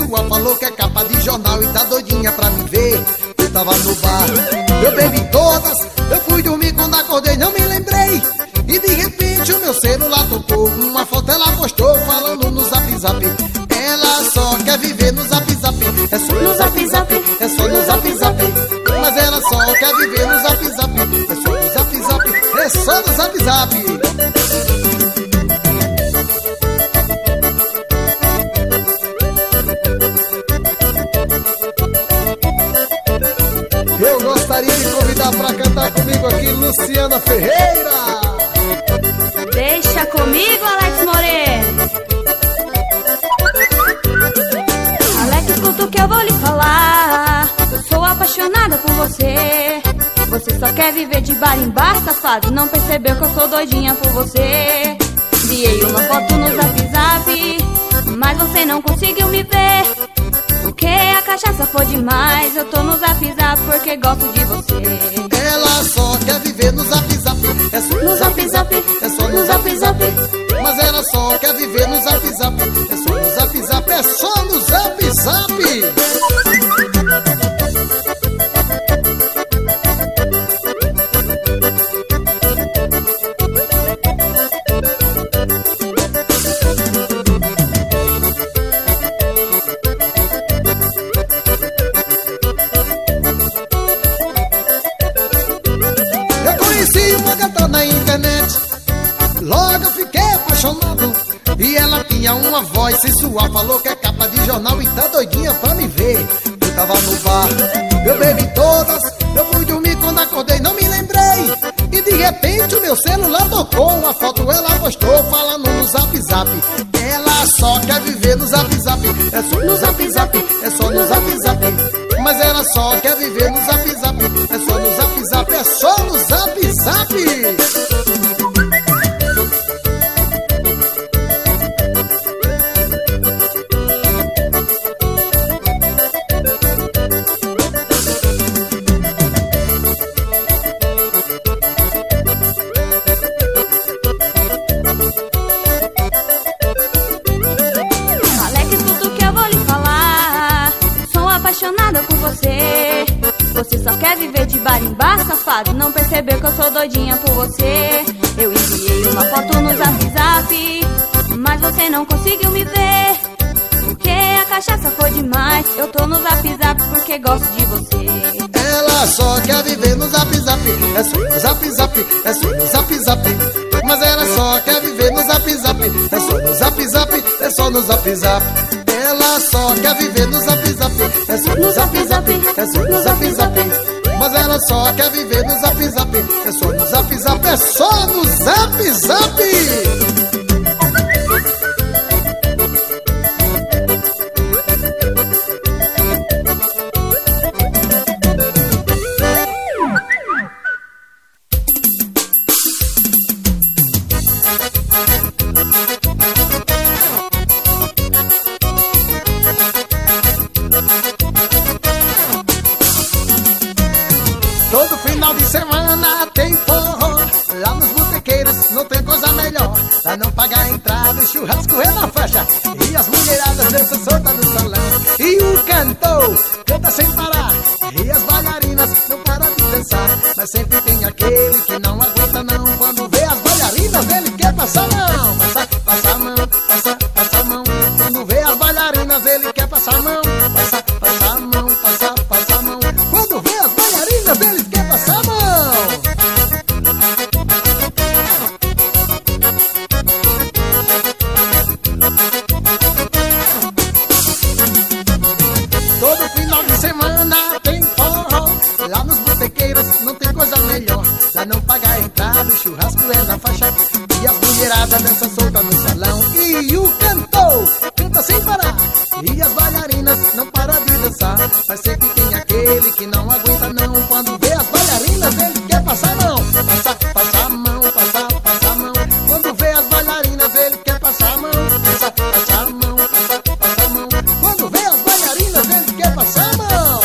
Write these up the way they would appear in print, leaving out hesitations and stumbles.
sensual, falou que é capa de jornal e tá doidinha pra me ver. Eu tava no bar, eu bebi todas, eu fui dormir quando acordei, não me lembrei. E de repente o meu celular tocou, uma foto ela postou falando no zap zap. Ela só quer viver no zap zap, é só no zap zap, é só no zap zap. Mas ela só quer viver no zap zap, é só no zap zap, é só no zap zap. Eu gostaria de convidar pra cantar comigo aqui Luciana Ferreira. Deixa comigo, Alex Moreno. Alex, escuta o que eu vou lhe falar. Eu sou apaixonada por você. Você só quer viver de bar em bar, safado. Não percebeu que eu sou doidinha por você. Enviei uma foto no zap zap, mas você não conseguiu me ver. Porque a cachaça foi demais. Eu tô no zap zap porque gosto de você. Ela só quer viver no zap zap, é só no zap zap, é só no zap zap. Mas ela só quer viver no zap zap, é só no zap zap, é só no zap zap. Na internet, logo eu fiquei apaixonado. E ela tinha uma voz sensual, falou que é capa de jornal e tá doidinha pra me ver. Eu tava no bar, eu bebi todas, eu fui dormir quando acordei, não me lembrei. E de repente o meu celular tocou, uma foto ela postou falando no zap zap. Ela só quer viver no zap zap, é só no zap zap, é só no zap zap. Mas ela só quer viver no zap zap, é só no zap zap, é só no zap zap. Apaixonada por você. Você só quer viver de bar em bar, safado. Não percebeu que eu sou doidinha por você. Eu enviei uma foto no zap zap, mas você não conseguiu me ver. Porque a cachaça foi demais. Eu tô no zap zap porque gosto de você. Ela só quer viver no zap zap, é só no zap zap, é só no zap zap. Mas ela só quer viver no zap zap, é só no zap zap, é só no zap zap. Ela só quer viver no zap zap, é só no zap zap, é só no zap zap. Mas ela só quer viver no zap zap, é só no zap zap, é só no zap zap. Todo final de semana tem forró, lá nos botequeiros não tem coisa melhor. Lá não paga a entrada, o churrasco é na faixa, e as mulheradas dançam solta no salão. E o cantor canta sem parar, e as bailarinas não param de dançar. Mas sempre tem aquele que não aguenta não, quando vê as bailarinas ele quer passar a mão. Passa a mão, passa a mão. Quando vê as bailarinas ele quer passar a mão. Passa a mão, passa a mão. Quando vê as bailarinas ele quer passar a mão. Todo final de semana tem forró, lá nos botequeiros não tem coisa melhor. Lá não paga a entrada, o churrasco é na faixa, e as mulheradas dançam solta no salão. E o cantor canta sem parar, e as bailarinas não param de dançar. Mas sempre tem aquele que não aguenta não, quando vê as bailarinas ele quer passar a mão. Passa a mão, passa a mão. Quando vê as bailarinas ele quer passar a mão. Passa a mão, passa a mão. Quando vê as bailarinas ele quer passar a mão.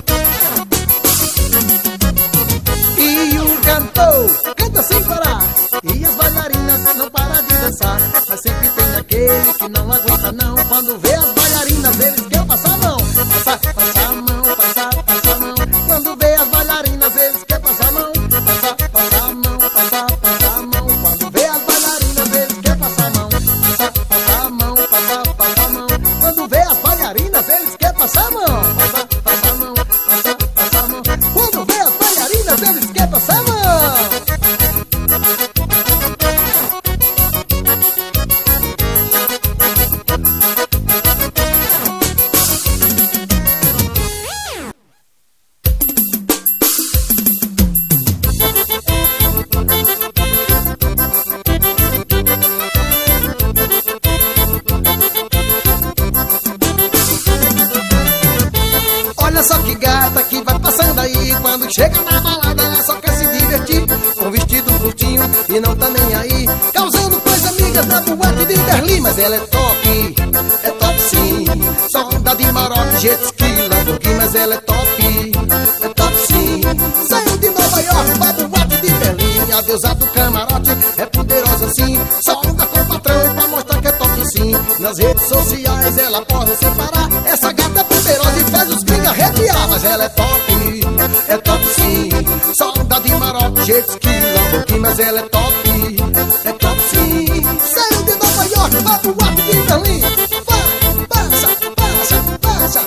E o cantor canta sem parar, e as bailarinas não param de dançar. Mas sempre tem aquele que não aguenta não. Quando vê as bailarinas eles querem passar a mão. Passar, passar a mão, passar, passar a mão. Quando vê as bailarinas eles querem passar a mão. Passar, passar a mão, passar, passar a mão. Quando vê as bailarinas eles querem passar a mão. Passar, passar a mão, passar, passar a mão. Quando vê as bailarinas eles querem passar a mão. Passar, passar a mão, passar, passar a mão. Quando vê as bailarinas eles querem passar a mão. Olha só que gata que vai passando aí. Quando chega na balada ela só quer se divertir, com vestido curtinho e não tá nem aí, causando com as amigas na boate de Berlim. Mas ela é top sim. Só anda de Maroc, jet ski, Lamborghini. Mas ela é top sim. Saiu de Nova York pra boate de Berlim. A deusa do camarote é poderosa sim. Só anda com o patrão pra mostrar que é top sim. Nas redes sociais ela pode sem parar. Essa gata é poderosa e faz os gringos arrepiar. Mas ela é top sim. Só anda de Maroc, jet ski, Lamborghini. Mas ela é top sim. Saiu de Nova York pra boate de Berlim. Vai, passa, passa, passa.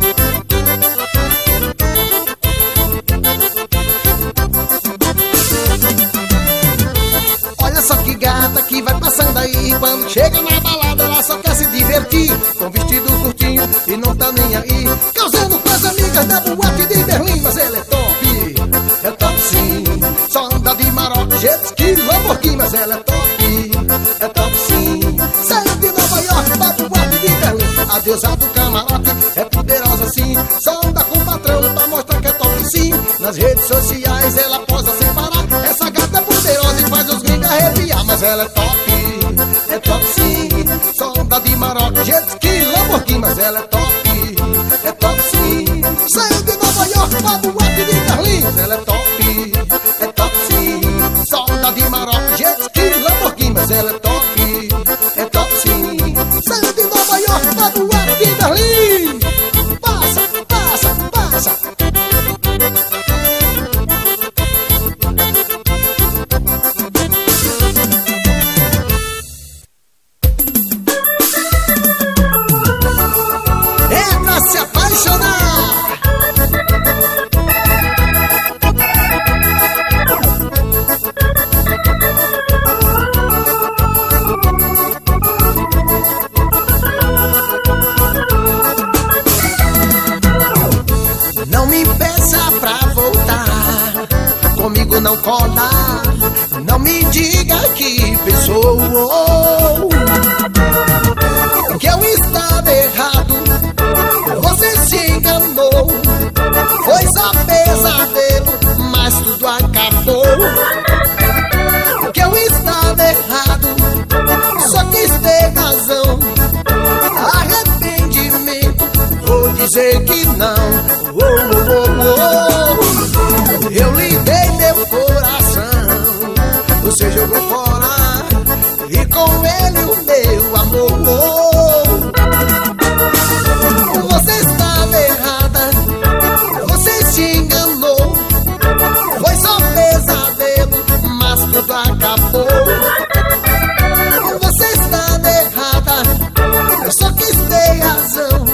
Olha só que gata que vai passando aí. Quando chega na balada ela só quer se divertir, com vestido curtinho e não tá nem aí, causando com as amigas da boate de Berlim. Mas ela é top sim. Só anda de Maroc, jet ski, Lamborghini. Mas ela é top sim. Saiu de Nova York pra boate de Berlim. A deusa do camarote é poderosa sim. Só anda com o patrão pra mostrar que é top sim. Nas redes sociais ela posa sem parar. Essa gata é poderosa e faz os gringos arrepiar. Mas ela é top sim. Só anda de Maroc, jet ski, Lamborghini. Mas ela é top sim. Saiu de Nova York pra boate de Berlim. Mas ela é top sim. Só anda de Maroc, jet ski, Lamborghini. Mas ela é top sim. Saiu de Nova York pra boate de Berlim. Passa, passa, passa. Se apaixonar. Não me peça pra voltar, comigo não cola. Não me diga que pensou que eu estava errado. Você se enganou, foi só pesadelo, mas tudo acabou. Que eu estava errado, só quis ter razão. Arrependimento, vou dizer que não. Eu lhe dei meu coração, você jogou fora e com ele o meu amor. Você estava errada, você se enganou, foi só pesadelo, mas tudo acabou. Você estava errada, eu só quis ter razão.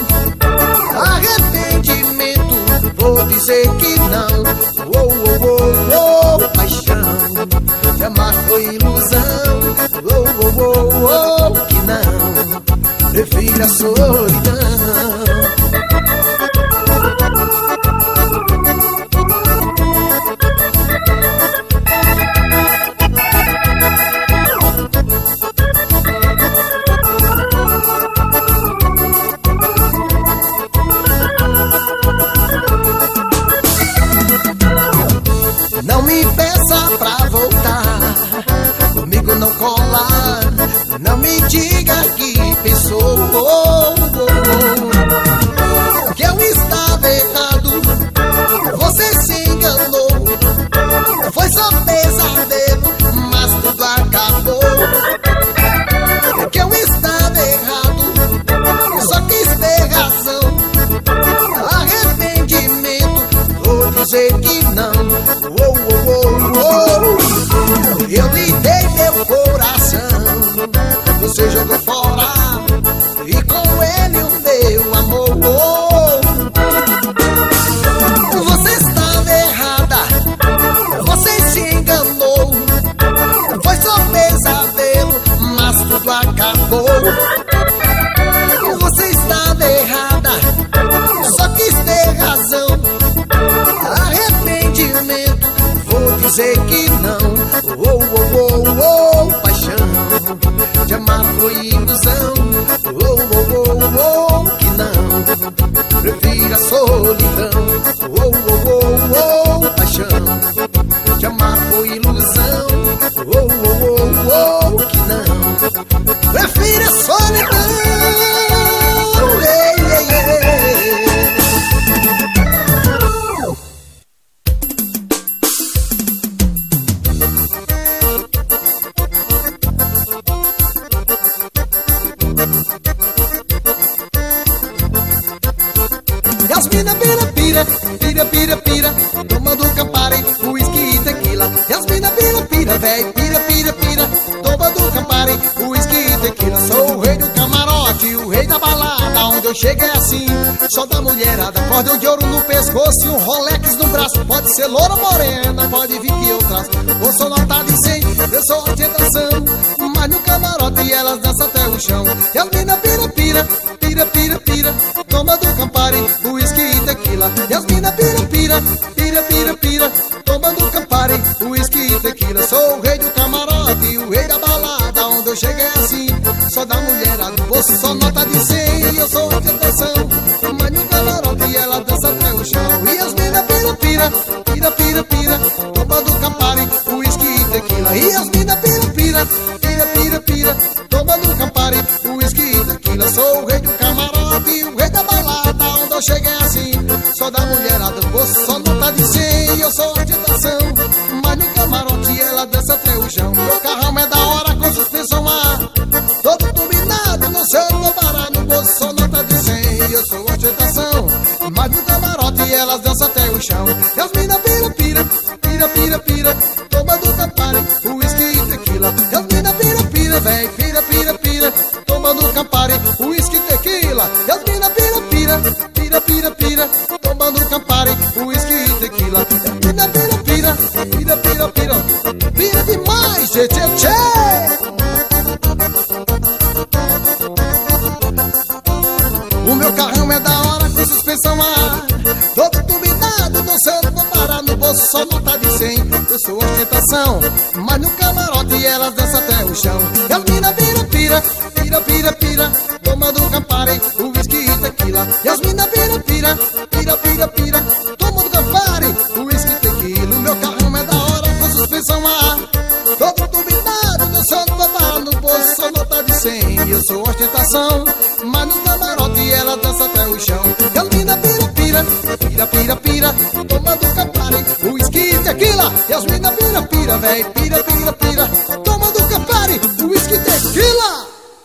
Arrependimento, vou dizer que não. Paixão, te amar foi ilusão. Que não, prefiro a solidão. Não me peça pra voltar, comigo não cola. Não me diga que pensou que eu estava errado. Você se enganou, foi só pesadelo, mas tudo acabou. vou. Você estava errada, só quis ter razão. Arrependimento, vou dizer que não. Oh, oh, oh, oh, paixão de amar foi ilusão. Oh, oh, oh, oh, que não. Prefiro a solidão. Oh, oh, oh, oh, paixão de amar foi ilusão. Oh, oh, oh, oh, que não. Prefiro a solidão. Ei, ei, ei. E as mina pira, pira, pira, pira, pira, tomando Campari, uísque e tequila. E as mina pira, pira, véi, pira, pira, pira, tomando Campari, uísque e tequila. Sou o rei do camarote, o rei da balada, onde eu chego é assim, só da mulherada. Cordão de ouro no pescoço e um Rolex no braço. Pode ser loura morena, pode vir que eu traço. Vou só notar de 100, eu sou ostentação, mas no camarote elas dançam até o chão. E as mina pira, pira, pira, pira, pira, tomando Campari, uísque e tequila. E as mina pira, pira, pira, pira, pira, tomando Campari, uísque e tequila. Sou o rei do camarote, o rei da balada, onde eu chego é assim, só da mulherada. Você só nota de 100, eu sou a tentação, mas no camarote ela dança até o chão. E as mina pira, pira, pira, pira, pira, tomando Campari, uísque e tequila. E as mina pira, pira, pira, pira, pira, tomando Campari, uísque e tequila. Sou o rei do camarote, o rei da balada, onde eu chego é assim, só da mulherada. Você só nota de 100, eu sou a tentação, mas no camarote ela dança até o chão. Meu carrão é da hora com suspensão a todo turbinado, não sei onde vou parar. No bolso só nota de 100, eu sou a tentação, mas no camarote elas dançam até o chão. E as mina pira, pira, pira, pira, pira, tomando Campari, uísque e tequila. E as mina pira, pira, véi, pira, pira, pira, tomando Campari, uísque e tequila. E as mina pira, pira, pira, pira, pira, tomando Campari, uísque e tequila. E as mina pira, pira, pira, pira, pira, pira demais, tchê, tchê, tchê. O meu carrão é da hora com suspensão a ar, todo turbinado, não sei onde vou parar. No bolso só nota de 100, eu sou ostentação, mas no camarote elas dançam até o chão. E as mina pira, pira, pira, pira, pira, tomando Campari, uísque e tequila. E as mina pira, pira, pira, pira, pira, tomando Campari, uísque e tequila. O meu carrão é da hora com suspensão a ar, todo turbinado, não sei onde vou parar. No bolso só nota de 100, eu sou ostentação, mas no camarote ela dança até o chão. E as mina pira, pira, pira, pira, pira, tomando Campari, uísque e tequila. E as mina pira, pira, véi, pira, pira, pira, tomando Campari, uísque e tequila.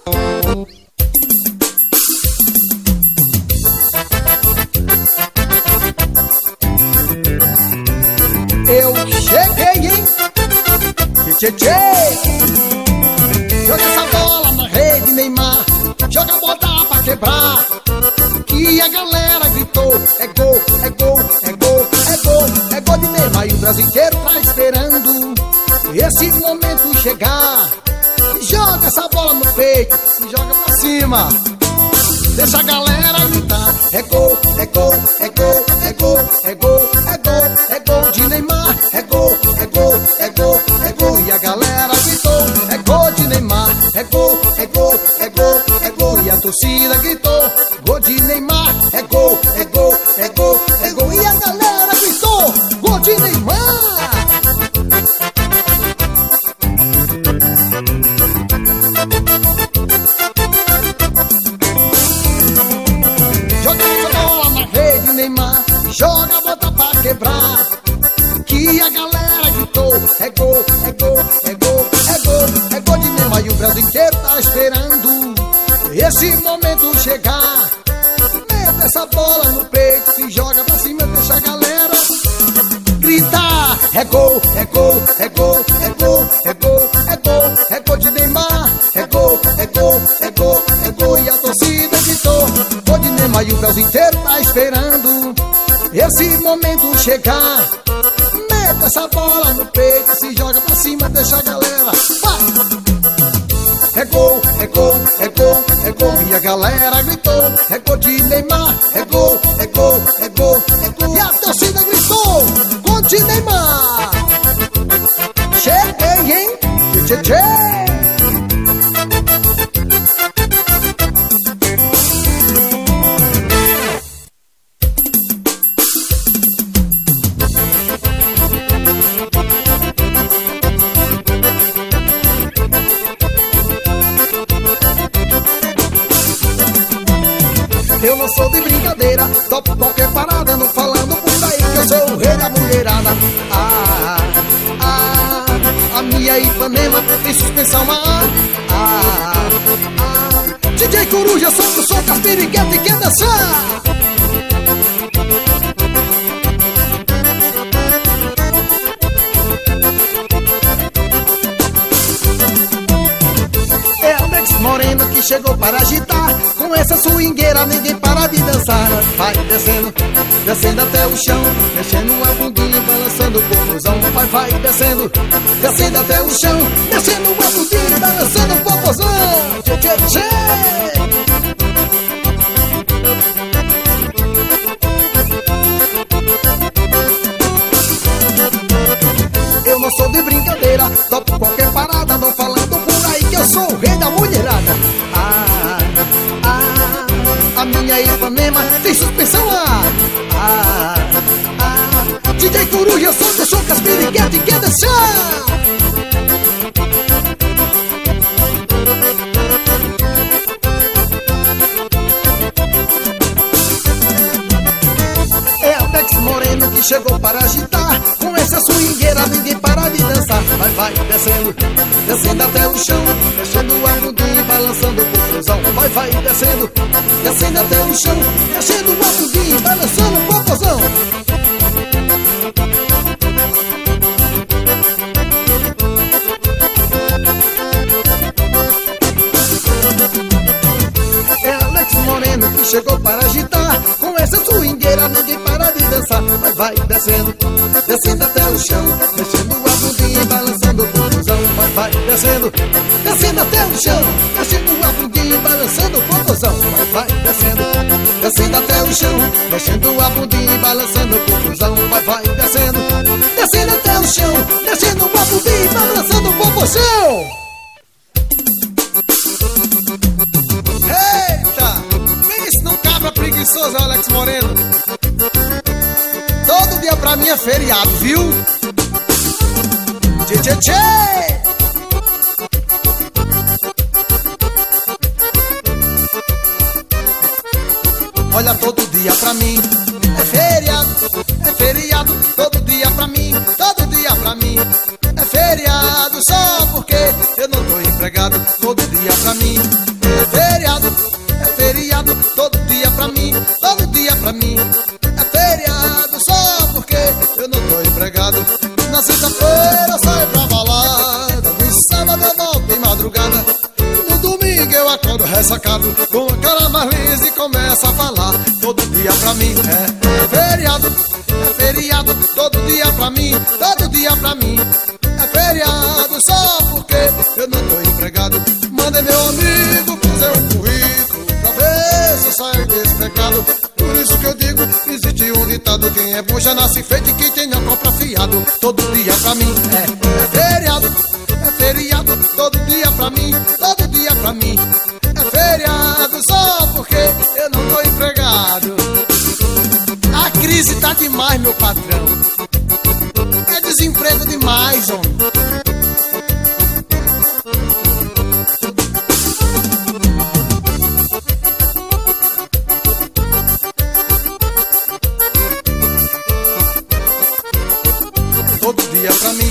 Eu cheguei, hein? Tchê, tchê, joga essa bola na rede, Neymar, joga a bola pra quebrar, que a galera gritou, é gol, é gol, é gol, é gol, é gol de Neymar. E o Brasil inteiro tá esperando esse momento chegar. Joga essa bola no peito e joga pra cima, deixa a galera gritar, é gol, é gol, é gol, é gol, é gol, é gol, é gol de Neymar, é gol, é gol, é gol, é gol. E a galera gritou, é gol de Neymar, é gol, é gol, é gol, é gol. E a torcida gritou, gol de Neymar, é gol, é gol, é gol, é gol. E a galera gritou, gol de Neymar. Joga essa bola na rede, Neymar, joga a bota pra quebrar, que a galera gritou, é gol, é gol, é gol, é gol, é gol de Neymar. E o Brasil inteiro tá esperando esse momento chegar. Mete essa bola no peito, se joga pra cima, deixa a galera gritar, é gol, é gol, é gol, é gol, é gol, é gol, é gol de Neymar, é gol, é gol, é gol, é gol. E a torcida gritou, gol de Neymar. E o Brasil inteiro tá esperando esse momento chegar. Mete essa bola no peito, se joga pra cima, deixa a galera. Vai! É gol, é gol, é galera gritou, é gol de Neymar, é gol, é gol, é gol, é gol. E a torcida gritou, gol de Neymar. Cheguei, hein? Tchê, tchê. Eu não sou de brincadeira, topo qualquer parada, não falando por aí que eu sou o rei da mulherada. A minha Ipanema tem suspensão DJ Coruja, solta o som, caspirigueta e quer dançar. É Alex Moreno que chegou para agitar. Com essa swingueira ninguém para de dançar. Vai descendo, descendo até o chão, mexendo a bundinha, balançando o popozão. Vai descendo, descendo até o chão, mexendo a bundinha, balançando o popozão. Tchê, tchê, tchê. Eu não sou de brincadeira, topo qualquer parada, não falando por aí que eu sou o rei da mulherada. A minha Ipanema tem suspensão DJ Coruja, solta o som, caspirigueta e quer dançar. É Alex Moreno que chegou para agitar. Com essa swingueira ninguém para de dançar. Vai descendo, descendo até o chão, mexendo a bundinha e balançando o popozão. Vai descendo, descendo até o chão, mexendo a bundinha e balançando o popozão. É Alex Moreno que chegou para agitar. Com essa swingueira ninguém para de dançar. Vai descendo, descendo até o chão, mexendo a bundinha e balançando o popozão. Vai descendo, descendo até o chão, mexendo a bundinha e balançando o popozão. Vai descendo, descendo até o chão, mexendo a bundinha e balançando o popozão. Vai descendo, descendo até o chão, mexendo a bundinha e balançando o popozão. Eita, pense num cabra preguiçoso, Alex Moreno. Todo dia pra mim é feriado, viu? Tchê, tchê, tchê. Olha, todo dia pra mim é feriado, todo dia pra mim, todo dia pra mim é feriado, só porque eu não tô empregado. Todo dia pra mim é feriado, todo dia pra mim, todo dia pra mim é feriado, só porque eu não tô empregado. Na sexta-feira eu saio pra balada, no sábado eu volto em madrugada, no domingo eu acordo ressacado, com a cara mais lisa e começo a falar. Todo dia pra mim é feriado, todo dia pra mim, todo dia pra mim é feriado, só porque eu não tô empregado. Mandei meu amigo fazer um currículo pra ver se eu saio desse pecado. Por isso que eu digo, existe um ditado: quem é bom já nasce feito e quem tem a compra fiado. Todo dia pra mim é feriado, todo dia pra mim, todo dia pra mim é feriado, só porque eu não tô empregado. A crise tá demais, meu patrão, é desemprego demais, homem. Todo dia pra mim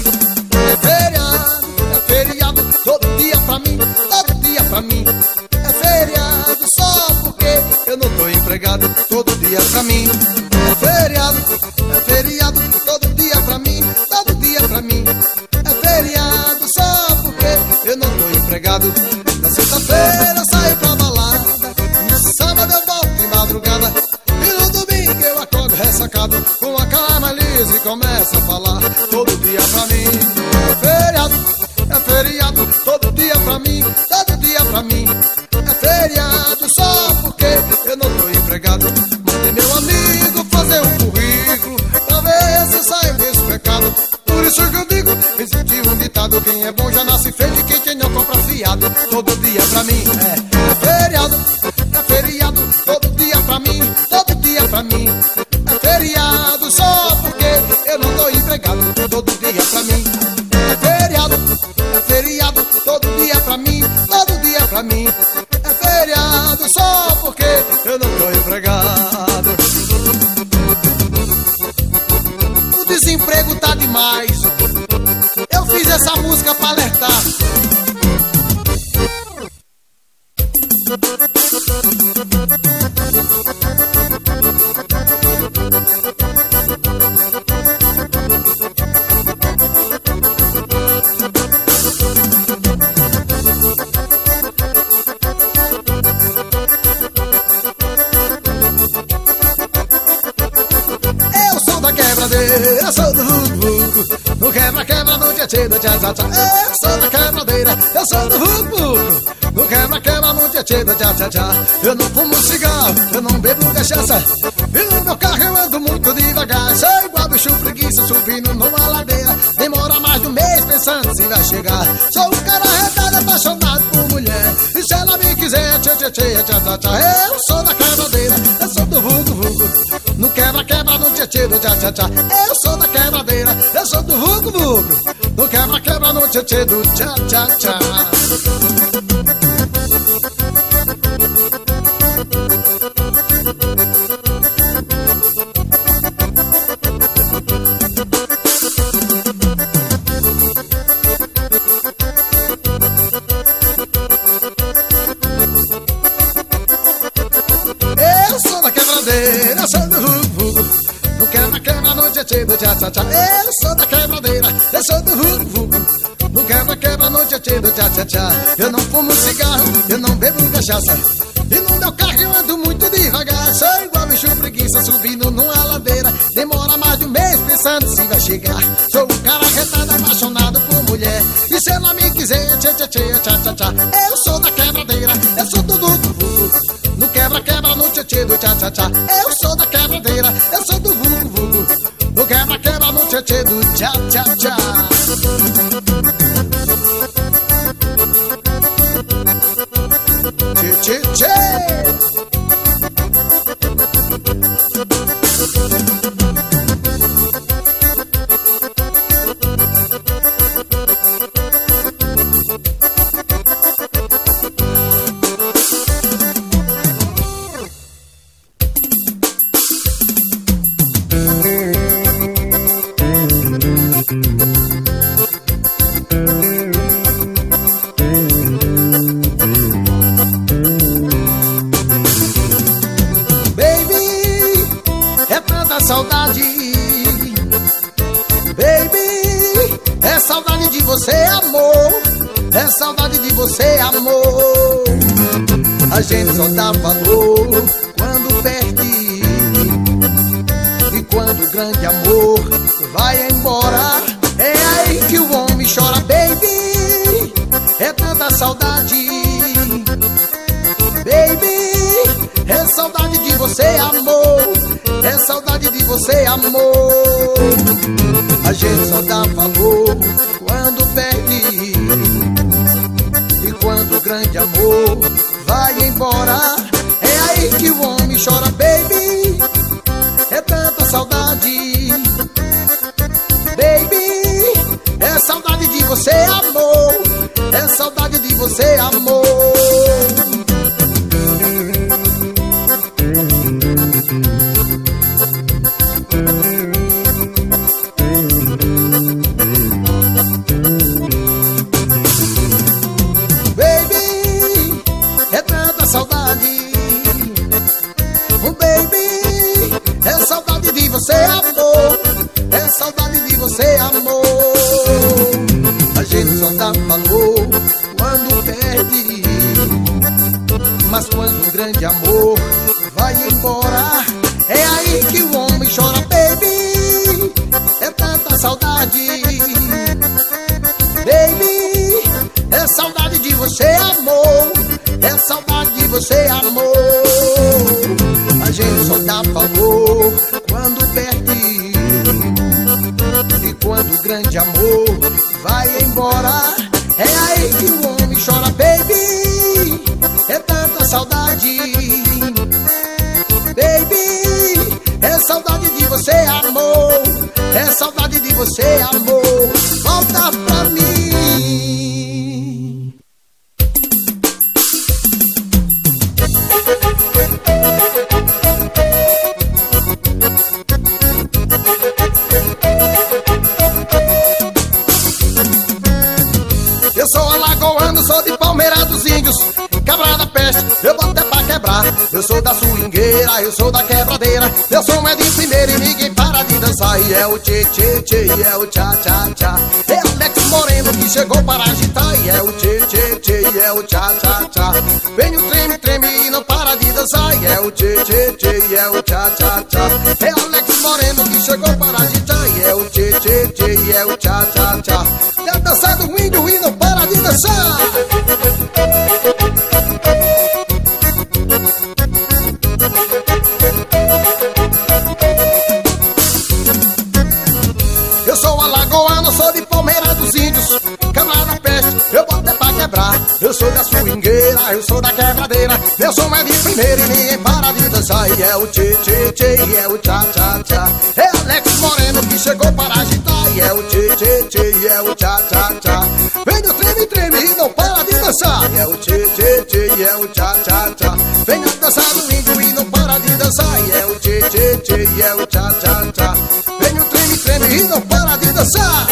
é feriado, todo dia pra mim, todo dia pra mim é feriado, só porque eu não tô empregado. Todo dia pra mim é feriado, todo dia pra mim, todo dia pra mim é feriado, só porque eu não tô empregado. Na sexta-feira eu saio pra balada, no sábado eu volto de madrugada, e no domingo eu acordo ressacado, com a cara mais lisa e começo a falar. Todo dia pra mim é feriado, todo dia pra mim, todo dia pra mim é feriado, só se fez de quem não compra fiado. Todo dia pra mim é feriado, todo dia pra mim, todo dia pra mim é feriado. Só porque eu não tô empregado. Todo dia pra mim é feriado, todo dia pra mim, todo dia pra mim é feriado. Só porque eu não tô empregado. O desemprego tá demais. Eu fiz essa música pra alertar. Eu sou da quebradeira, sou do vucu-vucu. No quebra-quebra, no tchê-tchê, do tchá-tchá-tchá. Eu sou da quebradeira, eu sou do vucu-vucu. No quebra-quebra, no tchê-tchê, do tchá-tchá-tchá. Eu não fumo cigarro, eu não bebo cachaça. E no meu carro eu ando muito devagar. Sou igual bicho preguiça, subindo numa ladeira. Demora mais de um mês pensando se vai chegar. Sou um cara retado, apaixonado por mulher. E se ela me quiser, tchê-tchê-tchê, tchá-tchá-tchá. Eu sou da quebradeira, eu sou do vucu-vucu. No quebra-quebra, no tchê-tchê, do tchá-tchá-tchá. Eu sou da quebradeira, eu sou do vucu-vucu. No quebra-quebra, no tchê-tchê, do tchá-tchá-tchá. Eu sou da quebradeira, eu sou do vucu-vucu. No quebra-quebra, no tchê-tchê, do tchá-tchá-tchá. Eu sou da quebradeira, eu sou do vucu-vucu. No quebra-quebra, no tchê-tchê, do tchá-tchá-tchá. Eu não fumo cigarro, eu não bebo cachaça. E no meu carro eu ando muito devagar. Sou igual bicho preguiça, subindo numa ladeira. Demora mais de um mês pensando se vai chegar. Sou um cara retado, apaixonado por mulher. E se ela me quiser, tchê-tchê-tchê, tchá-tchá-tchá. Eu sou da quebradeira, eu sou do vucu-vucu. No quebra-quebra, no tchê-tchê, do tchá-tchá-tchá. Eu sou da quebradeira, eu sou do vucu-vucu. No quebra-quebra, no tchê-tchê, do tchá-tchá-tchá. Tchê-tchê-tchê. Saudade, baby, é saudade de você, amor. É saudade de você, amor. A gente só dá valor quando perde. E quando o grande amor vai embora, é aí que o homem chora, baby. É tanta saudade, baby, é saudade de você, amor. É saudade de você, amor. A gente só dá valor quando perde. E quando o grande amor vai embora, é aí que o homem chora, baby. É tanta saudade, baby. É saudade de você, amor. É saudade de você, amor. Você, amor, é saudade de você, amor. A gente só dá valor quando perde. Mas quando um grande amor vai embora, é aí que o homem chora, baby. É tanta saudade, baby. É saudade de você, amor. É saudade de você, amor. A gente só dá valor quando perde. E quando o grande amor vai embora, É aí que o homem chora, baby, é tanta saudade. Baby, é saudade de você, amor, é saudade de você, amor. Volta pra mim. Eu sou alagoano, sou de Palmeira dos Índios, cabra da peste, eu boto é pra quebrar. Eu sou da swingueira, eu sou da quebradeira. Eu sou é de primeira e ninguém para de dançar. E é o tchê tchê tchê, e é o tchá tchá tchá. É Alex Moreno que chegou para agitar. E é o tchê tchê tchê, e é o tchá tchá tchá. Vem o treme treme e não para de dançar. E é o tchê tchê tchê, e é o tchá tchá tchá. É Alex Moreno que chegou para agitar. E é o tchê tchê tchê, e é o tchá tchá tchá. É dançar do índio e não para de dançar. Eu sou alagoano, sou de Palmeira dos Índios, cabra da peste, eu boto é pra quebrar. Eu sou da swingueira, eu sou da quebradeira. Eu sou é de primeira e ninguém para de dançar. E é o tchê tchê tchê, e é o tchá tchá tchá. É Alex Moreno que chegou para agitar. E é o tchê tchê tchê, e é o tchá tchá tchá. Vem no treme treme e não para de dançar. E é o tchê tchê tchê, e é o tchá tchá tchá. Vem a dançar do índio e não para de dançar. E é o tchê tchê tchê, e é o tchá tchá tchá. Vem o treme treme e não para de dançar.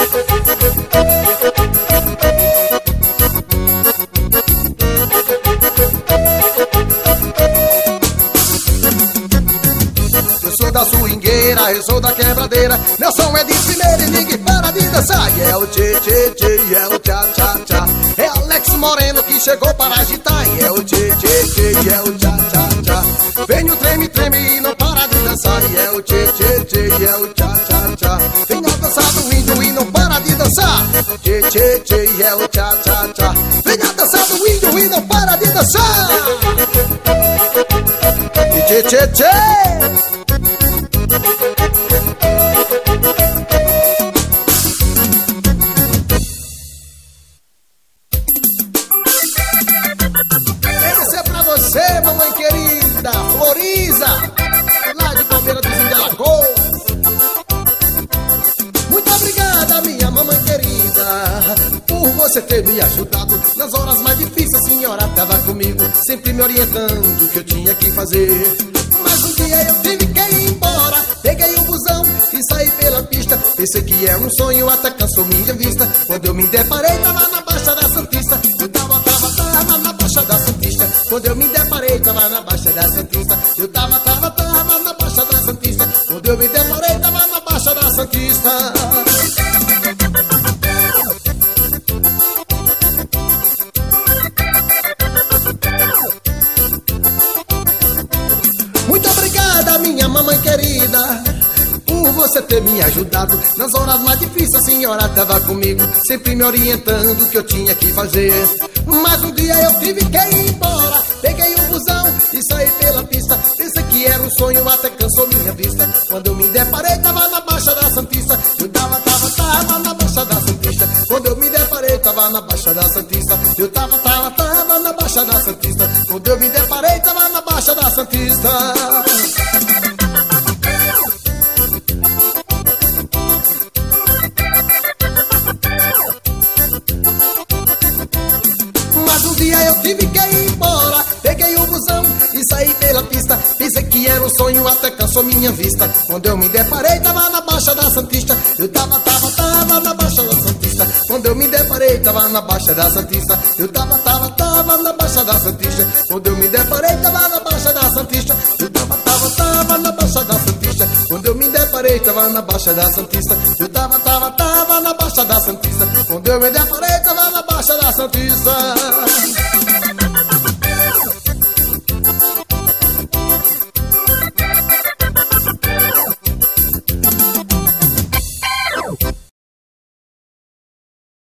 Eu sou da swingueira, eu sou da quebradeira. Meu som é de primeira e ninguém para de dançar. E é o tchê tchê tchê, e é o tchá tchá tchá. É Alex Moreno que chegou para agitar. E é o tchê tchê tchê, e é o tchá tchá tchá. Vem o treme treme e não para de dançar. E é o tchê tchê tchê, e é o tchá tchá tchá. Vem a dançar do índio e não para de dançar. Tchê tchê tchê, e é o tchá tchá tchá. Vem a dançar do índio e não para de dançar. E tchê tchê tchê. Esse é pra você, mamãe querida, Floriza, lá de Palmeira dos Índios, Alagoas. Muito obrigada, minha mamãe querida, por você ter me ajudado nas horas mais difíceis. A senhora tava comigo, sempre me orientando o que eu tinha que fazer. Mas um dia eu tive que ir embora, peguei um busão e saí pela pista. Pensei que era um sonho, até cansou minha vista. Quando eu me deparei, tava na Baixa da Santista. Eu tava na Baixa da Santista. Quando eu me deparei, tava na Baixa da Santista. Eu tava na Baixa da Santista. Quando eu me deparei, tava na Baixa da Santista. Muito obrigada, minha mamãe querida, por você ter me ajudado nas horas mais difíceis. A senhora tava comigo, sempre me orientando o que eu tinha que fazer. Mas um dia eu tive que ir embora, peguei um busão e saí pela pista. Pensei que era um sonho, até cansou minha vista. Quando eu me deparei, tava na Baixa da Santista. Eu tava na Baixa da Santista. Quando eu me deparei, tava na Baixa da Santista. Eu tava na Baixa da Santista. Quando eu me deparei, tava na Baixa da Santista. Mas um dia eu tive que ir embora, peguei um busão e saí pela pista. Pensei que era um sonho, até cansou minha vista. Quando eu me deparei, tava na Baixa da Santista. Eu tava na Baixa da Santista. Quando eu me deparei, tava na Baixa da Santista. Eu tava na Baixa da Santista. Quando eu me deparei, tava na Baixa da Santista. Eu tava na Baixa da Santista. Quando eu me deparei, tava na Baixa da Santista. Eu tava na Baixa da Santista. Quando eu me deparei, tava na Baixa da Santista.